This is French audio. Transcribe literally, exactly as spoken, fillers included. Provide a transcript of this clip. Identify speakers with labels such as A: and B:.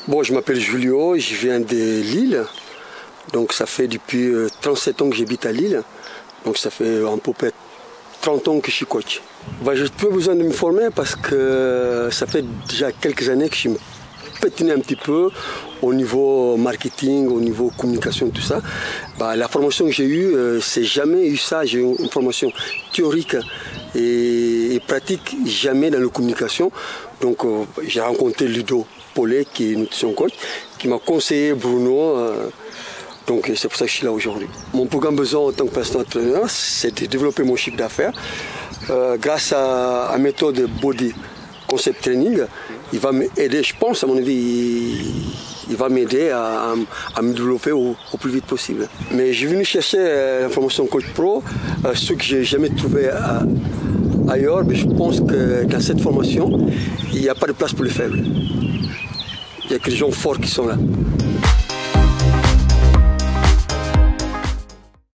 A: Bon, je m'appelle Julio, je viens de Lille. Donc ça fait depuis trente-sept ans que j'habite à Lille. Donc ça fait à peu près trente ans que je suis coach. Bah, j'ai peu besoin de me former parce que ça fait déjà quelques années que je me pétine un petit peu au niveau marketing, au niveau communication, tout ça. Bah, la formation que j'ai eue, euh, c'est jamais eu ça. J'ai eu une formation théorique et, et pratique, jamais dans la communication. Donc euh, j'ai rencontré Ludo Paulet, qui est nutrition coach, qui m'a conseillé Bruno. Euh, donc c'est pour ça que je suis là aujourd'hui. Mon plus grand besoin en tant que personal trainer, c'est de développer mon chiffre d'affaires. Euh, grâce à la méthode Body Concept Training, il va m'aider, je pense, à mon avis, il, il va m'aider à, à, à me développer au, au plus vite possible. Mais j'ai venu chercher euh, la formation Coach Pro, euh, ce que je n'ai jamais trouvé à, ailleurs, mais je pense que dans cette formation, il n'y a pas de place pour les faibles. Il n'y a que les gens forts qui sont là.